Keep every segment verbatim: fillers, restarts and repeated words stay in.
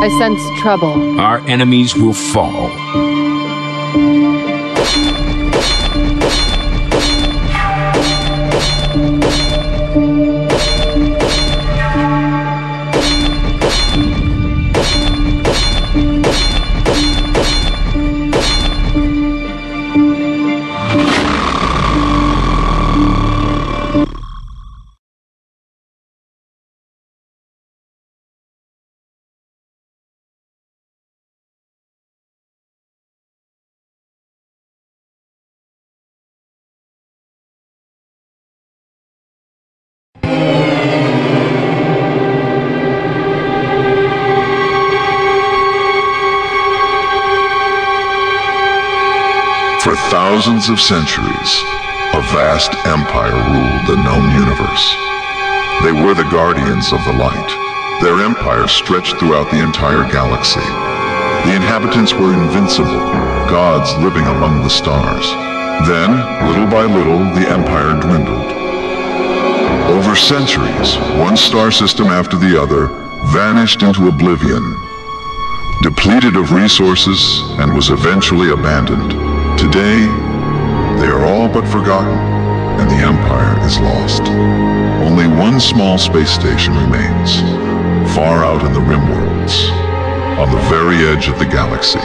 I sense trouble. Our enemies will fall. For thousands of centuries, a vast empire ruled the known universe. They were the guardians of the light. Their empire stretched throughout the entire galaxy. The inhabitants were invincible, gods living among the stars. Then, little by little, the empire dwindled. Over centuries, one star system after the other vanished into oblivion, depleted of resources, and was eventually abandoned. Today, they are all but forgotten, and the Empire is lost. Only one small space station remains, far out in the rim worlds, on the very edge of the galaxy.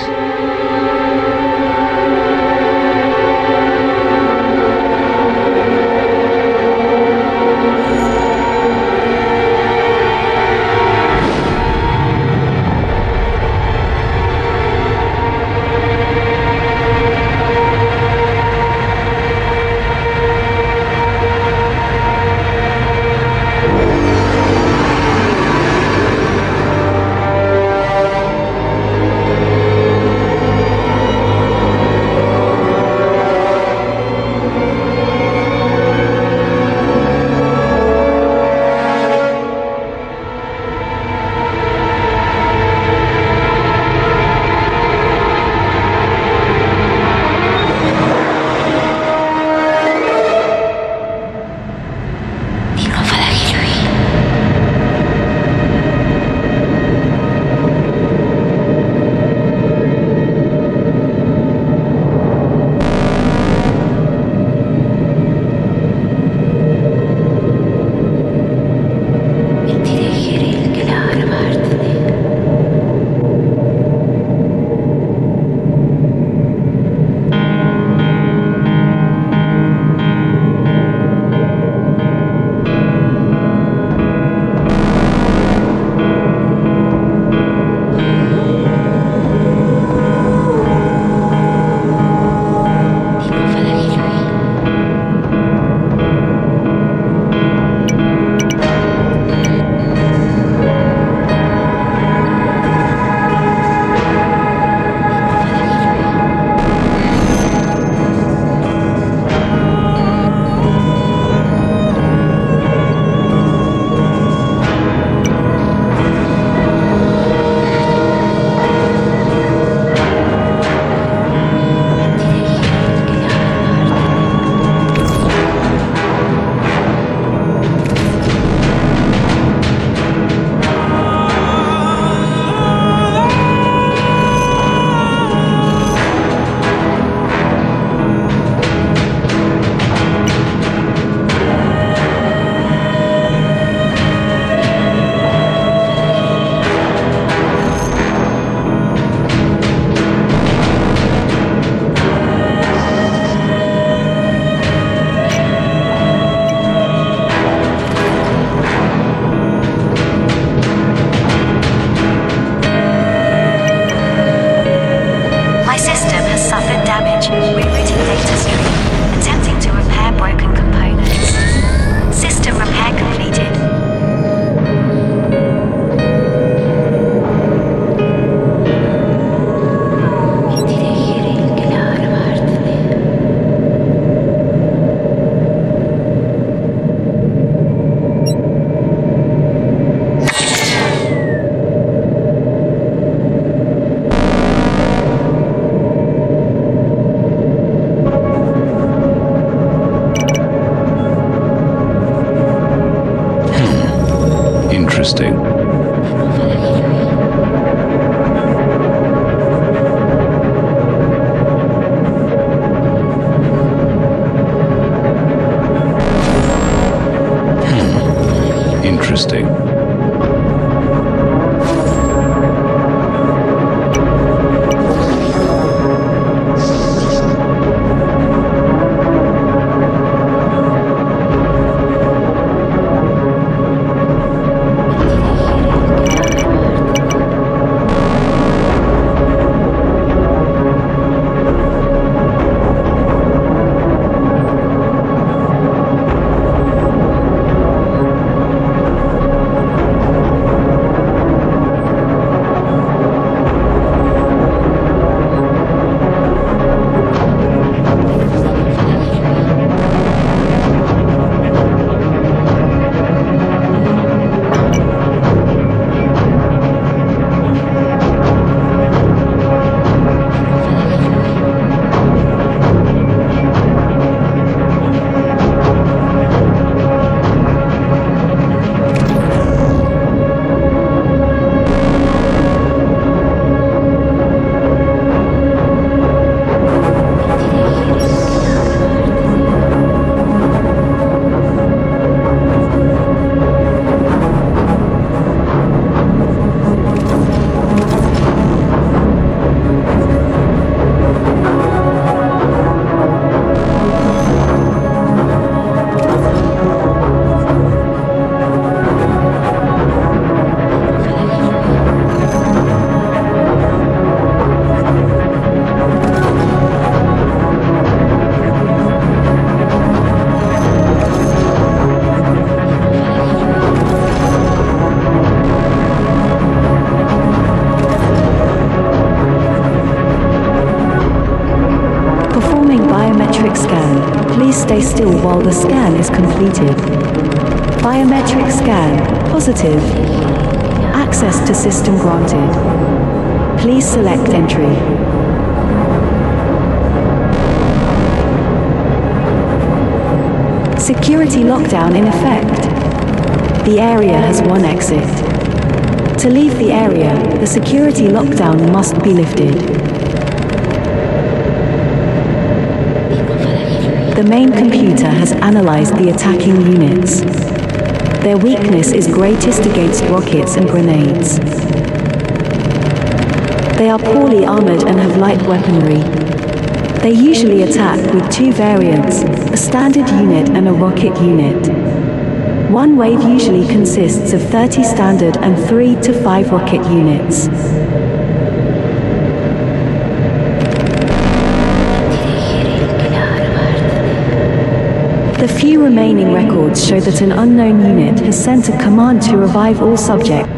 Interesting. interesting. Stay still while the scan is completed. Biometric scan, positive. Access to system granted. Please select entry. Security lockdown in effect. The area has one exit. To leave the area, the security lockdown must be lifted. The main computer has analyzed the attacking units. Their weakness is greatest against rockets and grenades. They are poorly armored and have light weaponry. They usually attack with two variants, a standard unit and a rocket unit. One wave usually consists of thirty standard and three to five rocket units. The few remaining records show that an unknown unit has sent a command to revive all subjects.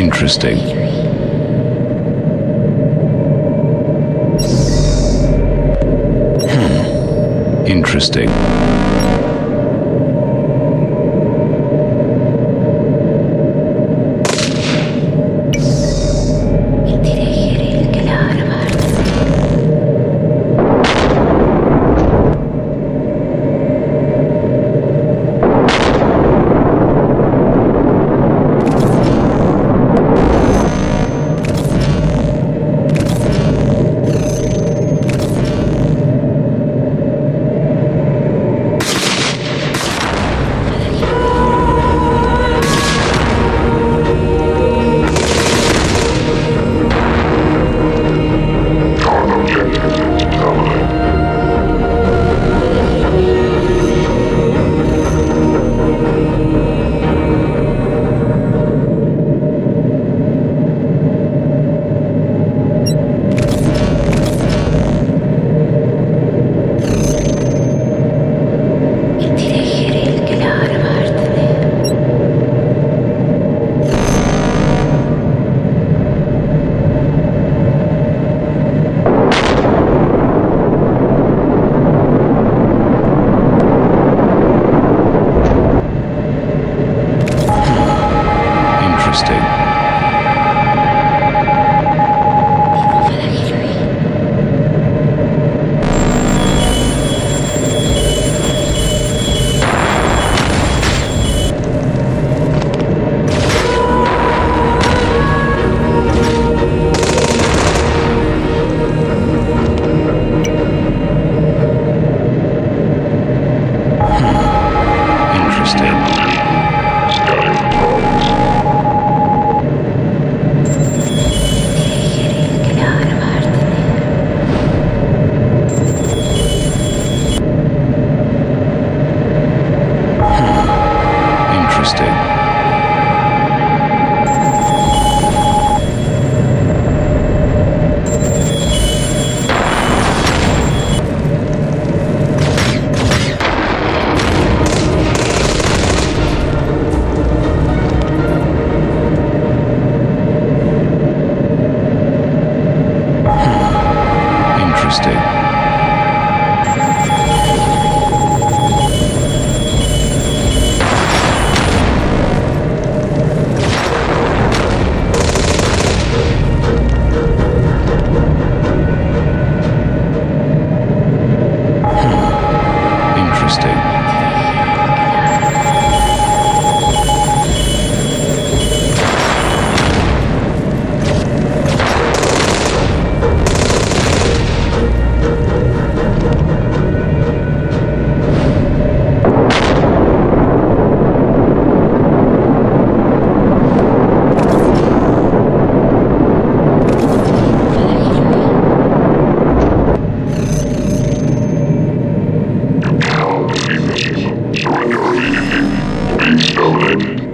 Interesting. Hmm. Interesting. Stolen.